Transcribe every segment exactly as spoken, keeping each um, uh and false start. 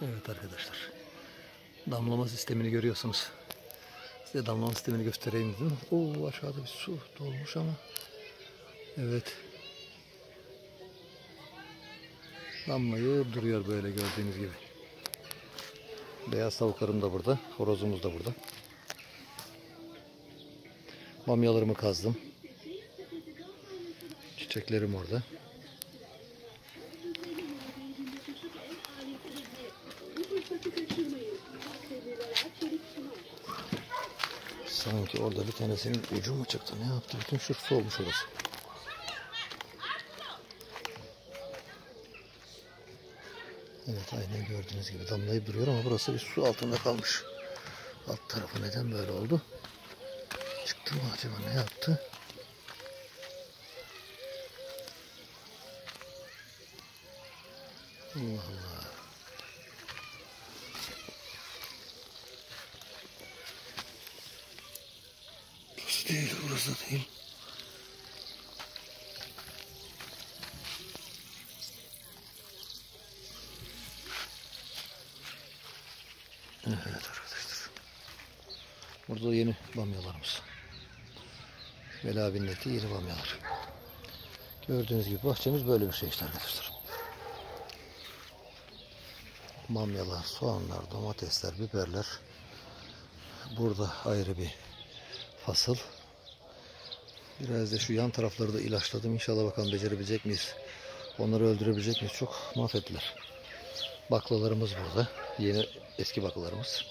Evet arkadaşlar. Damlama sistemini görüyorsunuz. Size damlama sistemini göstereyim dedim. Oo, aşağıda bir su dolmuş ama. Evet. Damlayıp duruyor böyle gördüğünüz gibi. Beyaz tavuklarım da burada. Horozumuz da burada. Bamyalarımı kazdım. Çiçeklerim orada. Sanki orada bir tanesinin ucu mu çıktı? Ne yaptı? Bütün şu su olmuş orası. Evet, aynen gördüğünüz gibi damlayıp duruyor ama burası bir su altında kalmış. Alt tarafı neden böyle oldu? Çıktı mı acaba? Ne yaptı? Allah Allah. Burası değil, burası da değil. Evet arkadaşlar. Burada yeni bamyalarımız. Veli abinin eti yeni bamyalar. Gördüğünüz gibi bahçemiz böyle bir şey işte arkadaşlar. Bamyalar, soğanlar, domatesler, biberler. Burada ayrı bir fasıl. Biraz da şu yan tarafları da ilaçladım. İnşallah bakalım becerebilecek miyiz? Onları öldürebilecek miyiz? Çok mahvettiler. Baklalarımız burada. Yeni eski baklalarımız.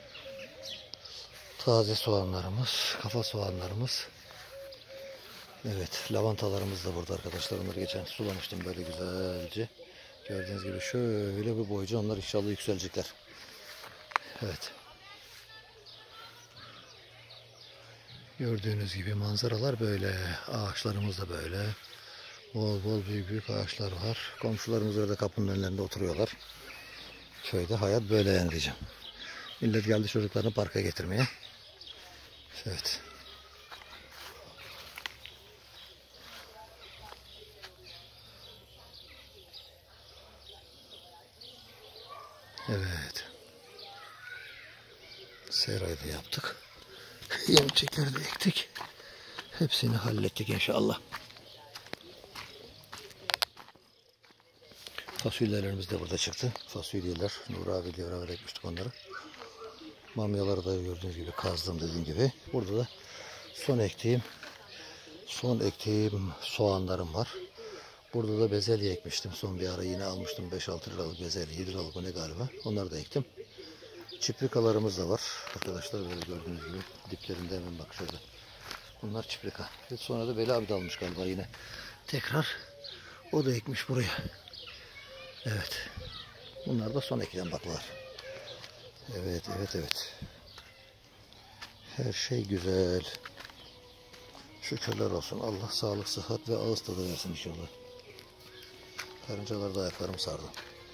Taze soğanlarımız, kafa soğanlarımız. Evet, lavantalarımız da burada arkadaşlar. Onları geçen sulamıştım böyle güzelce. Gördüğünüz gibi şöyle bir boyunca onlar inşallah yükselecekler. Evet. Gördüğünüz gibi manzaralar böyle. Ağaçlarımız da böyle. Bol bol büyük büyük ağaçlar var. Komşularımız orada kapının önlerinde oturuyorlar. Köyde hayat böyle yani diyeceğim. Millet geldi çocuklarını parka getirmeye. Evet. Evet. Serayı da yaptık. Yemçekleri de ektik. Hepsini hallettik inşallah. Fasulyelerimiz de burada çıktı. Fasulyeler. Nur abiyle beraber ekmiştik onları. Bamyaları da gördüğünüz gibi kazdım dediğim gibi. Burada da son ektiğim son ektiğim soğanlarım var. Burada da bezelye ekmiştim. Son bir ara yine almıştım. beş altı liralık bezelye. yedi liralık o ne galiba. Onları da ektim. Çiprikalarımız da var. Arkadaşlar böyle gördüğünüz gibi. Diplerinde hemen bak şöyle. Bunlar çiprika. Ve sonra da Veli abi de almış galiba yine. Tekrar. O da ekmiş buraya. Evet. Bunlar da son ekilen baklalar. Evet, evet, evet. Her şey güzel. Şükürler olsun. Allah sağlık, sıhhat ve ağız tadı versin inşallah. Karıncalar da ayaklarım sardı.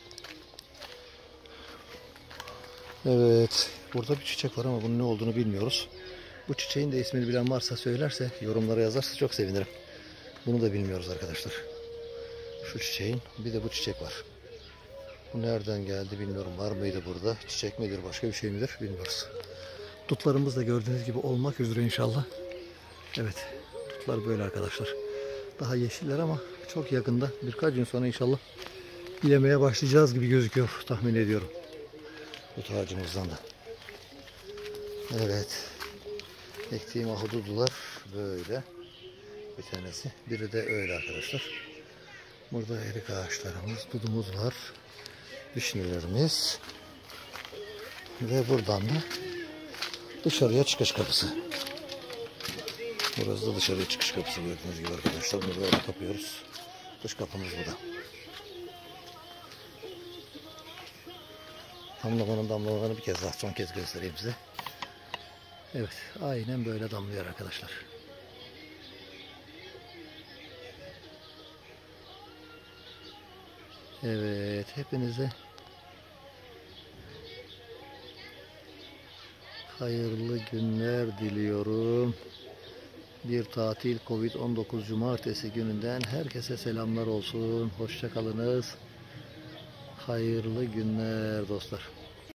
Evet. Burada bir çiçek var ama bunun ne olduğunu bilmiyoruz. Bu çiçeğin de ismini bilen varsa söylerse, yorumlara yazarsa çok sevinirim. Bunu da bilmiyoruz arkadaşlar. Şu çiçeğin bir de bu çiçek var. Bu nereden geldi bilmiyorum. Var mıydı burada? Çiçek midir? Başka bir şey midir? Bilmiyoruz. Dutlarımız da gördüğünüz gibi olmak üzere inşallah. Evet. Dutlar böyle arkadaşlar. Daha yeşiller ama çok yakında. Birkaç gün sonra inşallah yemeye başlayacağız gibi gözüküyor. Tahmin ediyorum. Dut ağacımızdan da. Evet. Ektiğim ahududular böyle. Bir tanesi. Biri de öyle arkadaşlar. Burada erik ağaçlarımız, dudumuz var. Vişnelerimiz. Ve buradan da dışarıya çıkış kapısı. Burası da dışarıya çıkış kapısı gördüğünüz gibi arkadaşlar. Bunu böyle kapıyoruz. Dış kapımız burada. Damlamanın damlalarını bir kez daha son kez göstereyim size. Evet, aynen böyle damlıyor arkadaşlar. Evet, hepinize hayırlı günler diliyorum. Bir tatil Covid on dokuz Cumartesi gününden herkese selamlar olsun. Hoşça kalınız. Hayırlı günler dostlar.